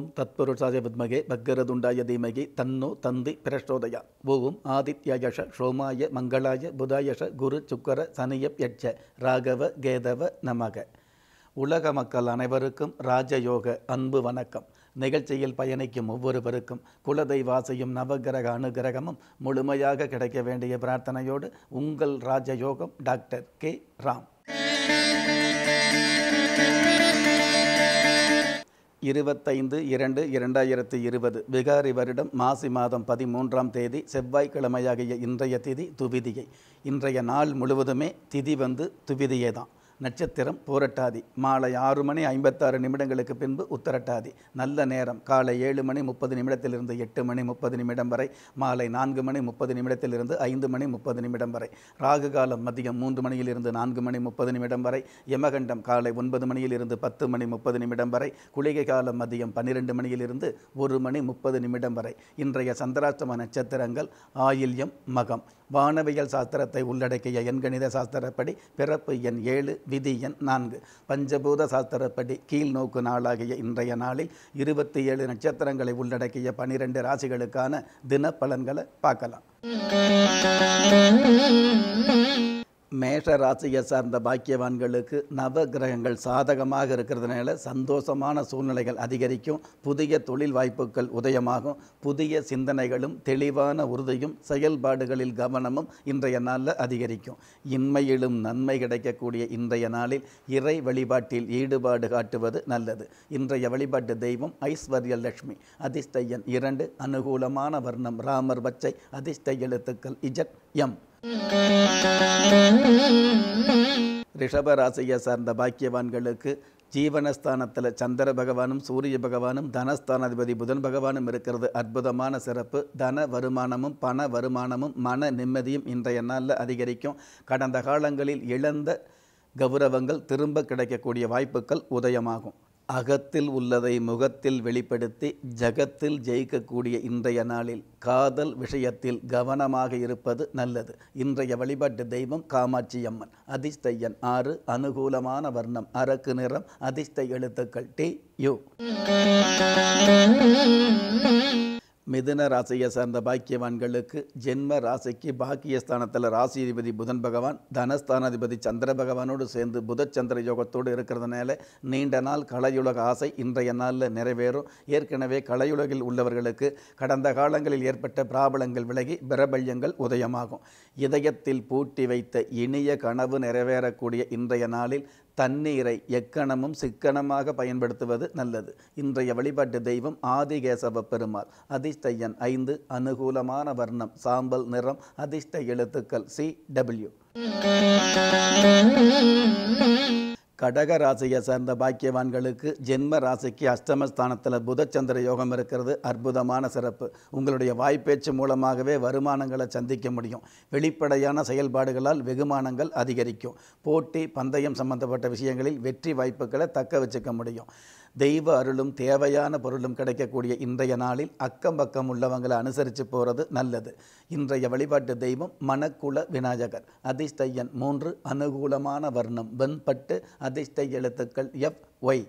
ஓம் தத்புருஷாய வித்மகே பக்கரதுண்டாய தீமகி தன்னோ தந்தி பிரச்சோதயா. ஓம் ஆதித்யாயஷ சோமாய மங்களாய புதாயஷ குரு சுக்கர சனியப் யட்ச ராகவ கேதவ நமக. உலக மக்கள் அனைவருக்கும் ராஜயோக அன்பு வணக்கம். நிகழ்ச்சியில் பயணிக்கும் ஒவ்வொருவருக்கும் குலதெய்வாசையும் நவகிரக அனுகிரகமும் முழுமையாக கிடைக்க வேண்டிய பிரார்த்தனையோடு உங்கள் ராஜயோகம் டாக்டர் கே ராம். 25/2/2020 விகாரி வருடம் மாசி மாதம் 13ஆம் தேதி செவ்வாய்க்கிழமையாகிய இன்றைய திதி துவிதியை. இன்றைய நாள் முழுவதுமே திதி துவிதியே தான். நட்சத்திரம் பூரட்டாதி. மாலை 6:56 பின்பு உத்தரட்டாதி. நல்ல நேரம் காலை 7:30 8:30 வரை. மாலை 4:30 5:30 வரை. ராகு காலம் மதியம் 3 4:30 வரை. யமகண்டம் காலை 9 10:30 வரை. குளிகை காலம் மதியம் 12 1:30 வரை. இன்றைய சந்திராஷ்டம நட்சத்திரங்கள் ஆயில்யம், மகம். வானவியல் சாஸ்திரத்தை உள்ளடக்கிய எண்கணித சாஸ்திரப்படி பிறப்பு எண் 7, விதி எண் 4. பஞ்சபூத சாஸ்திரப்படி கீழ் நோக்கு நாளாகிய இன்றைய நாளில் 27 நட்சத்திரங்களை உள்ளடக்கிய 12 ராசிகளுக்கான தின பலன்களை பார்க்கலாம். மேஷ ராசியை சார்ந்த பாக்கியவான்களுக்கு நவ கிரகங்கள் சாதகமாக இருக்கிறதுனால சந்தோஷமான சூழ்நிலைகள் அதிகரிக்கும். புதிய தொழில் வாய்ப்புகள் உதயமாகும். புதிய சிந்தனைகளும் தெளிவான உறுதியும் செயல்பாடுகளில் கவனமும் இன்றைய நாளில் அதிகரிக்கும். இன்மையிலும் நன்மை கிடைக்கக்கூடிய இன்றைய நாளில் இறை வழிபாட்டில் ஈடுபாடு காட்டுவது நல்லது. இன்றைய வழிபாட்டு தெய்வம் ஐஸ்வர்ய லட்சுமி. அதிர்ஷ்ட எண் 2. அனுகூலமான வர்ணம் ராமர் பச்சை. அதிர்ஷ்ட எழுத்துக்கள் இஜட் எம். ரிஷப ராசியை சார்ந்த பாக்கியவான்களுக்கு ஜீவனஸ்தானத்தில் சந்திர பகவானும் சூரிய பகவானும் தனஸ்தானாதிபதி புதன் பகவானும் இருக்கிறது அற்புதமான சிறப்பு. தன வருமானமும் பண வருமானமும் மன நிம்மதியும் இன்றைய நாளில் அதிகரிக்கும். கடந்த காலங்களில் இழந்த கௌரவங்கள் திரும்ப கிடைக்கக்கூடிய வாய்ப்புகள் உதயமாகும். அகத்தில் உள்ளதை முகத்தில் வெளிப்படுத்தி ஜகத்தில் ஜெயிக்கக்கூடிய இன்றைய நாளில் காதல் விஷயத்தில் கவனமாக இருப்பது நல்லது. இன்றைய வழிபாட்டு தெய்வம் காமாட்சி அம்மன். அதிர்ஷ்ட எண் 6. அனுகூலமான வர்ணம் அரக்கு நிறம். அதிர்ஷ்ட எழுத்துக்கள் டி யு. மிதுன ராசியை சார்ந்த பாக்கியவான்களுக்கு ஜென்ம ராசிக்கு பாக்கியஸ்தானத்தில் ராசிதிபதி புதன் பகவான் தனஸ்தானாதிபதி சந்திர பகவானோடு சேர்ந்து புதச்சந்திர யோகத்தோடு இருக்கிறதுனால நீண்ட நாள் கலையுலக ஆசை இன்றைய நாளில் நிறைவேறும். ஏற்கனவே கலையுலகில் உள்ளவர்களுக்கு கடந்த காலங்களில் ஏற்பட்ட பிராபலங்கள் விலகி பிரபல்யங்கள் உதயமாகும். இதயத்தில் பூட்டி வைத்த இனிய கனவு நிறைவேறக்கூடிய இன்றைய நாளில் தண்ணீரை எக்கணமும் சிக்கனமாக பயன்படுத்துவது நல்லது. இன்றைய வழிபாட்டு தெய்வம் ஆதிகேசவ பெருமாள். அதிர்ஷ்ட எண் 5. அனுகூலமான வர்ணம் சாம்பல் நிறம். அதிர்ஷ்ட எழுத்துக்கள் சி டபிள்யூ. கடக ராசியை சார்ந்த பாக்கியவான்களுக்கு ஜென்ம ராசிக்கு அஷ்டமஸ்தானத்தில் புதச்சந்திர யோகம் இருக்கிறது அற்புதமான சிறப்பு. உங்களுடைய வாய்ப்பேச்சு மூலமாகவே வருமானங்களை சந்திக்க முடியும். வெளிப்படையான செயல்பாடுகளால் வெகுமானங்கள் அதிகரிக்கும். போட்டி பந்தயம் சம்பந்தப்பட்ட விஷயங்களில் வெற்றி வாய்ப்புகளை தக்க வச்சுக்க முடியும். தெய்வ அருளும் தேவையான பொருளும் கிடைக்கக்கூடிய இன்றைய நாளில் அக்கம் பக்கம் உள்ளவங்களை அனுசரித்து போகிறது நல்லது. இன்றைய வழிபாட்டு தெய்வம் மணக்குள விநாயகர். அதிர்ஷ்ட எண் 3. அனுகூலமான வர்ணம் வெண்பட்டு. அதிர்ஷ்ட எழுத்துக்கள் எஃப் ஒய்.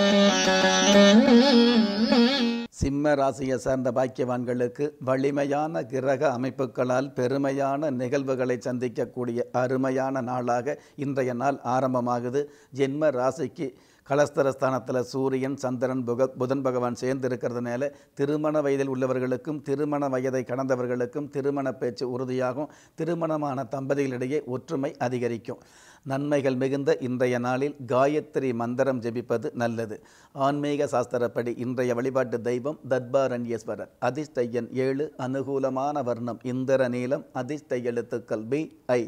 சிம்ம ராசியை சார்ந்த பாக்கியவான்களுக்கு வலிமையான கிரக அமைப்புகளால் பெருமையான நிகழ்வுகளை சந்திக்கக்கூடிய அருமையான நாளாக இன்றைய நாள் ஆரம்பமாகுது. ஜென்ம ராசிக்கு கலஸ்தரஸ்தானத்தில் சூரியன் சந்திரன் புதன் பகவான் சேர்ந்து இருக்கிறதுனால திருமண வயதில் உள்ளவர்களுக்கும் திருமண வயதை கடந்தவர்களுக்கும் திருமண பேச்சு உறுதியாகும். திருமணமான தம்பதிகளிடையே ஒற்றுமை அதிகரிக்கும். நன்மைகள் மிகுந்த இன்றைய நாளில் காயத்ரி மந்திரம் ஜெபிப்பது நல்லது. ஆன்மீக சாஸ்திரப்படி இன்றைய வழிபாட்டு தெய்வம் தத்பாரண்யேஸ்வரர். அதிர்ஷ்ட எண் 7. அனுகூலமான வர்ணம் இந்திர நீலம். அதிர்ஷ்ட எழுத்துக்கள் பி ஐ.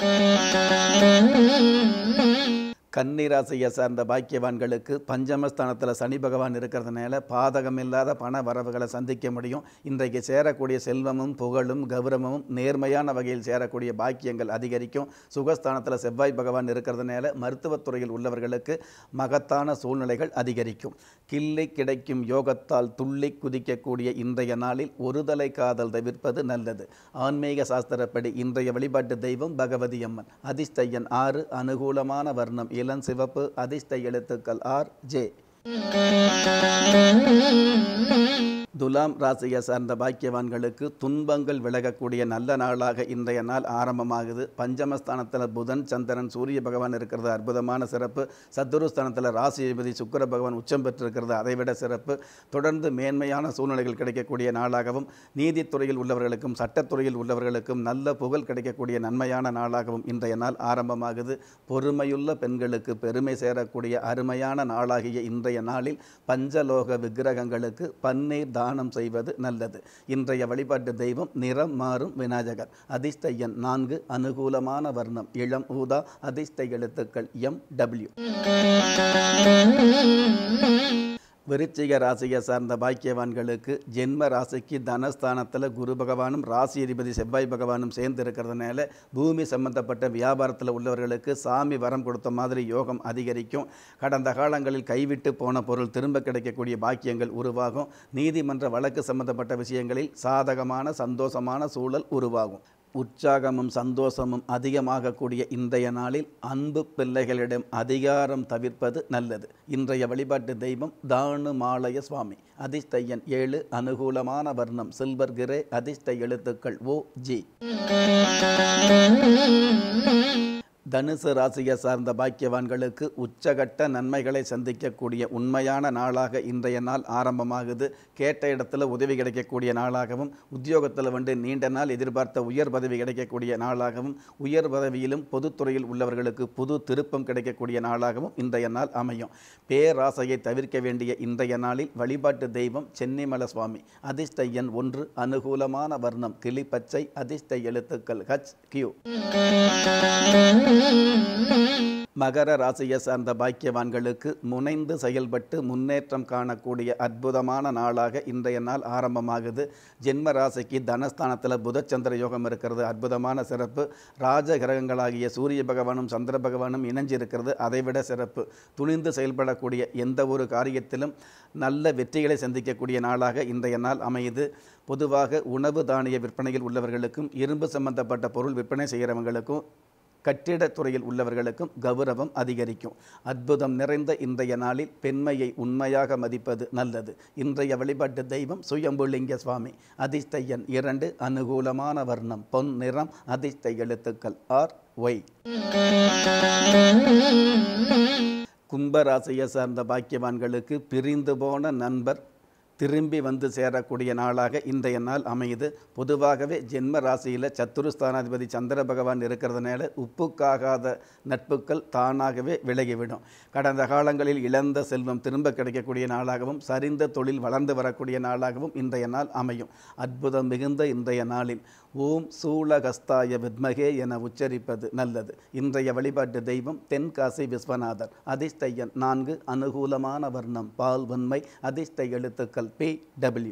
கன்னிராசியை சார்ந்த பாக்கியவான்களுக்கு பஞ்சமஸ்தானத்தில் சனி பகவான் இருக்கிறதுனால பாதகமில்லாத பண வரவுகளை சந்திக்க முடியும். இன்றைக்கு சேரக்கூடிய செல்வமும் புகழும் கௌரவமும் நேர்மையான வகையில் சேரக்கூடிய பாக்கியங்கள் அதிகரிக்கும். சுகஸ்தானத்தில் செவ்வாய் பகவான் இருக்கிறதுனால மருத்துவத்துறையில் உள்ளவர்களுக்கு மகத்தான சூழ்நிலைகள் அதிகரிக்கும். கிள்ளி கிடைக்கும் யோகத்தால் துள்ளி குதிக்கக்கூடிய இன்றைய நாளில் ஒருதலை காதல் தவிர்ப்பது நல்லது. ஆன்மீக சாஸ்திரப்படி இன்றைய வழிபாட்டு தெய்வம் பகவதி அம்மன். அதிர்ஷ்ட எண் 6. அனுகூலமான வர்ணம் இளம் சிவப்பு. அதிர்ஷ்ட எழுத்துக்கள் ஆர் ஜே. துலாம் ராசியை சார்ந்த பாக்கியவான்களுக்கு துன்பங்கள் விலகக்கூடிய நல்ல நாளாக இன்றைய நாள் ஆரம்பமாகுது. பஞ்சமஸ்தானத்தில் புதன், சந்திரன், சூரிய பகவான் இருக்கிறது அற்புதமான சிறப்பு. சத்துருஸ்தானத்தில் ராசி அதிபதி சுக்கிர பகவான் உச்சம் பெற்றிருக்கிறது அதைவிட சிறப்பு. தொடர்ந்து மேன்மையான சூழ்நிலைகள் கிடைக்கக்கூடிய நாளாகவும், நீதித்துறையில் உள்ளவர்களுக்கும் சட்டத்துறையில் உள்ளவர்களுக்கும் நல்ல புகழ் கிடைக்கக்கூடிய நன்மையான நாளாகவும் இன்றைய நாள் ஆரம்பமாகுது. பொறுமையுள்ள பெண்களுக்கு பெருமை சேரக்கூடிய அருமையான நாளாகிய இன்றைய நாளில் பஞ்சலோக விக்கிரகங்களுக்கு பன்னீர் தானம் செய்வது நல்லது. இன்றைய வழிபாட்டு தெய்வம் நிறம் மாறும் விநாயகர். அதிர்ஷ்ட எண் 4, அனுகூலமான வர்ணம் இளம் ஊதா, அதிர்ஷ்ட எழுத்துக்கள் MW. விருச்சிக ராசியை சார்ந்த பாக்கியவான்களுக்கு ஜென்ம ராசிக்கு தனஸ்தானத்தில் குரு பகவானும் ராசி அதிபதி செவ்வாய் பகவானும் சேர்ந்து இருக்கிறதுனால பூமி சம்பந்தப்பட்ட வியாபாரத்தில் உள்ளவர்களுக்கு சாமி வரம் கொடுத்த மாதிரி யோகம் அதிகரிக்கும். கடந்த காலங்களில் கைவிட்டு போன பொருள் திரும்ப கிடைக்கக்கூடிய பாக்கியங்கள் உருவாகும். நீதிமன்ற வழக்கு சம்பந்தப்பட்ட விஷயங்களில் சாதகமான சந்தோஷமான சூழல் உருவாகும். உற்சாகமும் சந்தோஷமும் அதிகமாகக்கூடிய இன்றைய நாளில் அன்பு பிள்ளைகளிடம் அதிகாரம் தவிர்ப்பது நல்லது. இன்றைய வழிபாட்டு தெய்வம் தானுமாலய சுவாமி. அதிர்ஷ்ட எண் 7, அனுகூலமான வர்ணம் சில்வர் கிரே, அதிர்ஷ்ட எழுத்துக்கள் OG. தனுசு ராசியை சார்ந்த பாக்கியவான்களுக்கு உச்சகட்ட நன்மைகளை சந்திக்கக்கூடிய உண்மையான நாளாக இன்றைய நாள் ஆரம்பமாகுது. கேட்ட இடத்துல உதவி கிடைக்கக்கூடிய நாளாகவும், உத்தியோகத்தில் நீண்ட நாள் எதிர்பார்த்த உயர் பதவி கிடைக்கக்கூடிய நாளாகவும், உயர் பதவியிலும் பொதுத்துறையில் உள்ளவர்களுக்கு புது திருப்பம் கிடைக்கக்கூடிய நாளாகவும் இன்றைய நாள் அமையும். பேராசையை தவிர்க்க வேண்டிய இன்றைய நாளில் வழிபாட்டு தெய்வம் சென்னிமலை சுவாமி. அதிர்ஷ்ட எண் 1, அனுகூலமான வர்ணம் கிளிப்பச்சை, அதிர்ஷ்ட எழுத்துக்கள் HQ. மகர ராசியை சார்ந்த பாக்கியவான்களுக்கு முனைந்து செயல்பட்டு முன்னேற்றம் காணக்கூடிய அற்புதமான நாளாக இன்றைய நாள் ஆரம்பமாகுது. ஜென்ம ராசிக்கு தனஸ்தானத்தில் புதச்சந்திர யோகம் இருக்கிறது அற்புதமான சிறப்பு. ராஜ கிரகங்களாகிய சூரிய பகவானும் சந்திர பகவானும் இணைஞ்சிருக்கிறது அதைவிட சிறப்பு. துணிந்து செயல்படக்கூடிய எந்த ஒரு காரியத்திலும் நல்ல வெற்றிகளை சந்திக்கக்கூடிய நாளாக இன்றைய நாள் அமையுது. பொதுவாக உணவு தானிய விற்பனையில் உள்ளவர்களுக்கும், இரும்பு சம்பந்தப்பட்ட பொருள் விற்பனை செய்கிறவங்களுக்கும், கட்டிடத்துறையில் உள்ளவர்களுக்கும் கௌரவம் அதிகரிக்கும். அற்புதம் நிறைந்த இன்றைய நாளில் பெண்மையை உண்மையாக மதிப்பது நல்லது. இன்றைய வழிபாட்டு தெய்வம் சுயம்புலிங்க சுவாமி. அதிர்ஷ்ட எண் 2, அனுகூலமான வர்ணம் பொன் நிறம், அதிர்ஷ்ட எழுத்துக்கள் RY. கும்பராசியை சார்ந்த பாக்கியவான்களுக்கு பிரிந்து போன நண்பர் திரும்பி வந்து சேரக்கூடிய நாளாக இன்றைய நாள் அமையுது. பொதுவாகவே ஜென்ம ராசியில் சத்துருஸ்தானாதிபதி சந்திர பகவான் இருக்கிறதுனால உப்புக்காகாத நட்புகள் தானாகவே விலகிவிடும். கடந்த காலங்களில் இழந்த செல்வம் திரும்ப கிடைக்கக்கூடிய நாளாகவும், சரிந்த தொழில் வளர்ந்து வரக்கூடிய நாளாகவும் இன்றைய நாள் அமையும். அற்புதம் மிகுந்த இன்றைய நாளில் ஓம் சூலகஸ்தாய வித்மகே என உச்சரிப்பது நல்லது. இன்றைய வழிபாட்டு தெய்வம் தென்காசி விஸ்வநாதர். அதிர்ஷ்ட எண் 4, அனுகூலமான வர்ணம் பால் வன்மை, அதிர்ஷ்ட எழுத்துக்கள் PW.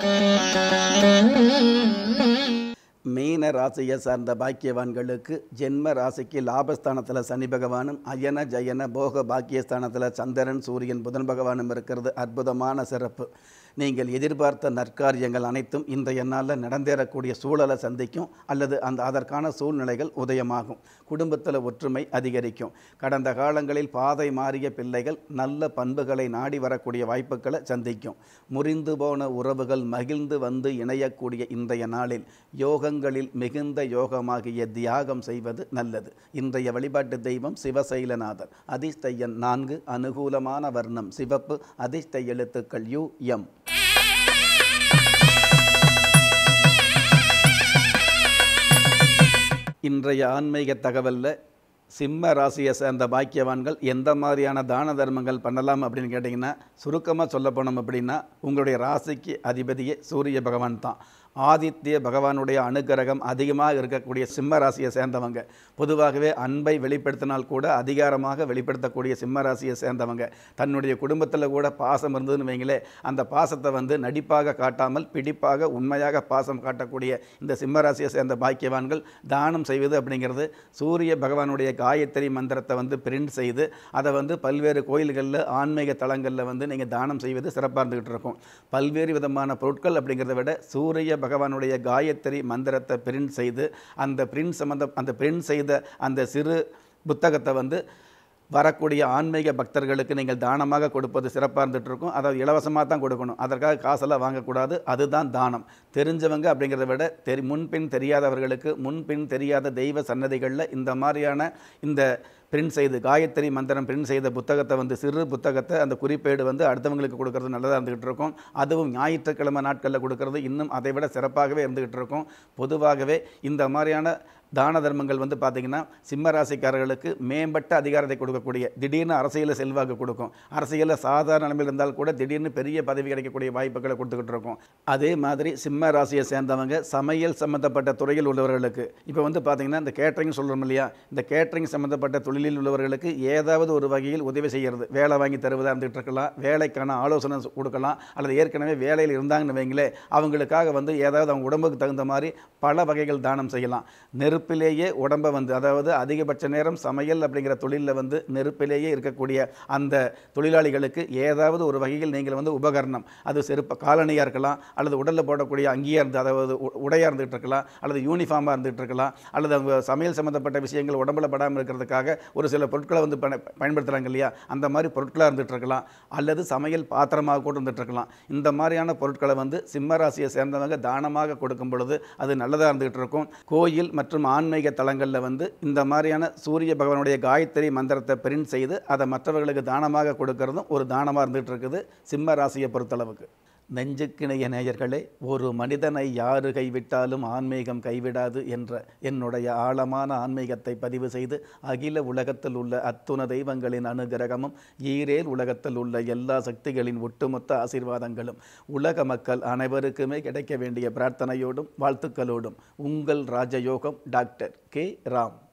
மீன ராசியை சார்ந்த பாக்கியவான்களுக்கு ஜென்ம ராசிக்கு லாபஸ்தானத்தில் சனி பகவானும், அயன ஜயன போக பாக்கியஸ்தானத்தில் சந்திரன் சூரியன் புதன் பகவானும் இருக்கிறது அற்புதமான சிறப்பு. நீங்கள் எதிர்பார்த்த நற்காரியங்கள் அனைத்தும் இன்றைய நாளில் நடந்தேறக்கூடிய சூழலை சந்திக்கும் அல்லது அதற்கான சூழ்நிலைகள் உதயமாகும். குடும்பத்தில் ஒற்றுமை அதிகரிக்கும். கடந்த காலங்களில் பாதை மாறிய பிள்ளைகள் நல்ல பண்புகளை நாடி வரக்கூடிய வாய்ப்புகளை சந்திக்கும். முறிந்து போன உறவுகள் மகிழ்ந்து வந்து இணையக்கூடிய இன்றைய நாளில் யோகங்களில் மிகுந்த யோகமாகிய தியாகம் செய்வது நல்லது. இன்றைய வழிபாட்டு தெய்வம் சிவசைலநாதர். அதிர்ஷ்ட எண் 4, அனுகூலமான வர்ணம் சிவப்பு, அதிர்ஷ்ட எழுத்துக்கள் UM. இன்றைய ஆன்மீக தகவலில் சிம்ம ராசியை சேர்ந்த பாக்கியவான்கள் எந்த மாதிரியான தான தர்மங்கள் பண்ணலாம் அப்படின்னு கேட்டிங்கன்னா, சுருக்கமாக சொல்ல போனோம் அப்படின்னா, உங்களுடைய ராசிக்கு அதிபதியே சூரிய பகவான் தான். ஆதித்ய பகவானுடைய அனுகிரகம் அதிகமாக இருக்கக்கூடிய சிம்ம ராசியை சேர்ந்தவங்க, பொதுவாகவே அன்பை வெளிப்படுத்தினால் கூட அதிகாரமாக வெளிப்படுத்தக்கூடிய சிம்ம ராசியை சேர்ந்தவங்க, தன்னுடைய குடும்பத்தில் கூட பாசம் இருந்ததுன்னு வைங்களே, அந்த பாசத்தை நடிப்பாக காட்டாமல் பிடிப்பாக உண்மையாக பாசம் காட்டக்கூடிய இந்த சிம்ம ராசியை சேர்ந்த பாக்கியவான்கள் தானம் செய்வது அப்படிங்கிறது, சூரிய பகவானுடைய காயத்ரி மந்திரத்தை பிரிண்ட் செய்து அதை பல்வேறு கோயில்களில் ஆன்மீக தலங்களில் நீங்கள் தானம் செய்வது சிறப்பாக இருந்துகிட்டு இருக்கும். பல்வேறு விதமான பொருட்கள் அப்படிங்கிறத விட சூரிய பகவானுடைய காயத்ரி மந்திரத்தை பிரிண்ட் செய்து அந்த பிரிண்ட் செய்த அந்த சிறு புத்தகத்தை வரக்கூடிய ஆன்மீக பக்தர்களுக்கு நீங்கள் தானமாக கொடுப்பது சிறப்பாக இருந்துகிட்டு இருக்கும். அதாவது இலவசமாக தான் கொடுக்கணும், அதற்காக காசெல்லாம் வாங்கக்கூடாது. அதுதான் தானம். தெரிஞ்சவங்க அப்படிங்கிறத விட முன்பின் தெரியாதவர்களுக்கு முன்பின் தெரியாத தெய்வ சன்னதிகளில் இந்த மாதிரியான இந்த பிரிண்ட் செய்து காயத்ரி மந்திரம் பிரிண்ட் செய்த புத்தகத்தை வந்து சிறு புத்தகத்தை அந்த குறிப்பேடு வந்து அடுத்தவங்களுக்கு கொடுக்கறது நல்லதாக இருந்துகிட்டு இருக்கும். அதுவும் ஞாயிற்றுக்கிழமை நாட்களில் கொடுக்கறது இன்னும் அதை விட சிறப்பாகவே இருந்துகிட்டு இருக்கும். பொதுவாகவே இந்த மாதிரியான தான தர்மங்கள் வந்து பார்த்திங்கன்னா சிம்ம ராசிக்காரர்களுக்கு மேம்பட்ட அதிகாரத்தை கொடுக்கக்கூடிய, திடீர்னு அரசியலில் செல்வாக்கு கொடுக்கும். அரசியலில் சாதாரண நிலைமையில் இருந்தால் கூட திடீர்னு பெரிய பதவி கிடைக்கக்கூடிய வாய்ப்புகளை கொடுத்துக்கிட்டு இருக்கும். அதே மாதிரி சிம்ம ராசியை சேர்ந்தவங்க சமையல் சம்மந்தப்பட்ட துறையில் உள்ளவர்களுக்கு, இப்போ வந்து பார்த்திங்கன்னா இந்த கேட்ரிங் சொல்கிறோம் இல்லையா, இந்த கேட்ரிங் சம்மந்தப்பட்ட தொழிலில் உள்ளவர்களுக்கு ஏதாவது ஒரு வகையில் உதவி செய்கிறது, வேலை வாங்கி தருவதாக இருந்துகிட்டு இருக்கலாம், வேலைக்கான ஆலோசனை கொடுக்கலாம், அல்லது ஏற்கனவே வேலையில் இருந்தாங்கன்னு வைங்களே அவங்களுக்காக வந்து ஏதாவது அவங்க உடம்புக்கு தகுந்த மாதிரி பல வகைகள் தானம் செய்யலாம். நெருப்பிலேயே உடம்பை வந்து, அதாவது அதிகபட்ச நேரம் சமையல் அப்படிங்கிற தொழிலில் வந்து நெருப்பிலேயே இருக்கக்கூடிய அந்த தொழிலாளிகளுக்கு ஏதாவது ஒரு வகையில் நீங்கள் வந்து உபகரணம், அது செருப்பு காலணியாக இருக்கலாம், அல்லது உடலில் போடக்கூடிய அங்கேயாக இருந்து, அதாவது உடையாக இருந்துகிட்டு இருக்கலாம், அல்லது யூனிஃபார்மாக இருந்துகிட்டு இருக்கலாம், அல்லது அவங்க சமையல் சம்மந்தப்பட்ட விஷயங்கள் உடம்புல படாமல் இருக்கிறதுக்காக ஒரு சில பொருட்களை வந்து பயன்படுத்துகிறாங்க இல்லையா, அந்த மாதிரி பொருட்களாக இருந்துகிட்டு இருக்கலாம், அல்லது சமையல் பாத்திரமாக கூட இருந்துகிட்டு இருக்கலாம். இந்த மாதிரியான பொருட்களை வந்து சிம்ம ராசியை சேர்ந்தவங்க தானமாக கொடுக்கும் பொழுது அது நல்லதாக இருந்துகிட்டு இருக்கும். கோயில் மற்றும் ஆன்மீக தலங்களில் வந்து இந்த மாதிரியான சூரிய பகவானுடைய காயத்ரி மந்திரத்தை பிரிண்ட் செய்து அதை மற்றவர்களுக்கு தானமாக கொடுக்கறதும் ஒரு தானமாக இருந்துகிட்டு இருக்குது சிம்ம ராசியை பொறுத்தளவுக்கு. நெஞ்சுக்கிணைய நேயர்களே, ஒரு மனிதனை யாரு கைவிட்டாலும் ஆன்மீகம் கைவிடாது என்ற என்னுடைய ஆழமான ஆன்மீகத்தை பதிவு செய்து அகில உலகத்தில் உள்ள அத்துண தெய்வங்களின் அனுகிரகமும் ஈரேல் உலகத்தில் உள்ள எல்லா சக்திகளின் ஒட்டுமொத்த ஆசீர்வாதங்களும் உலக மக்கள் அனைவருக்குமே கிடைக்க வேண்டிய பிரார்த்தனையோடும் வாழ்த்துக்களோடும் உங்கள் ராஜயோகம் டாக்டர் கே. ராம்.